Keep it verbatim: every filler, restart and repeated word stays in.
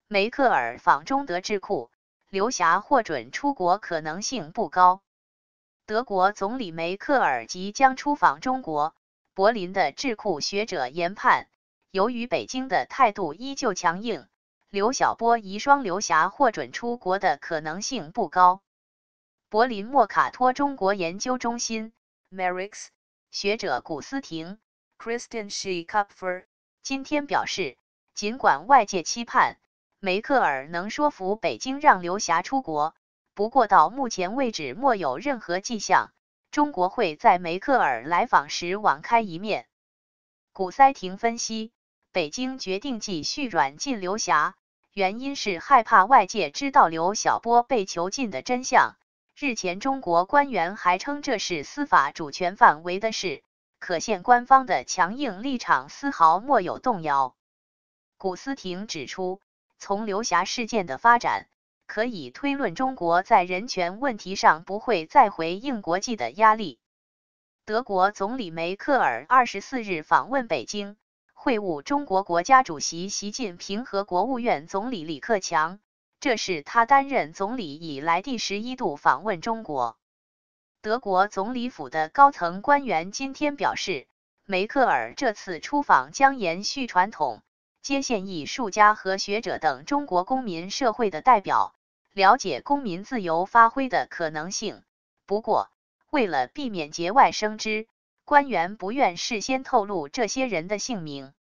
梅克尔访中德智库，刘霞获准出国可能性不高。德国总理梅克尔即将出访中国，柏林的智库学者研判，由于北京的态度依旧强硬，刘晓波遗孀刘霞获准出国的可能性不高。柏林莫卡托中国研究中心 M E R I X 学者古思婷 Christian Schikapfer 今天表示，尽管外界期盼梅克尔能说服北京让刘霞出国，不过到目前为止莫有任何迹象，中国会在梅克尔来访时网开一面。古塞廷分析，北京决定继续软禁刘霞，原因是害怕外界知道刘晓波被囚禁的真相。日前中国官员还称这是司法主权范围的事，可见官方的强硬立场丝毫莫有动摇。古思婷指出，从刘霞事件的发展，可以推论中国在人权问题上不会再回应国际的压力。德国总理梅克尔二十四日访问北京，会晤中国国家主席习近平和国务院总理李克强，这是他担任总理以来第十一度访问中国。德国总理府的高层官员今天表示，梅克尔这次出访将延续传统，接见艺术家和学者等中国公民社会的代表，了解公民自由发挥的可能性。不过，为了避免节外生枝，官员不愿事先透露这些人的姓名。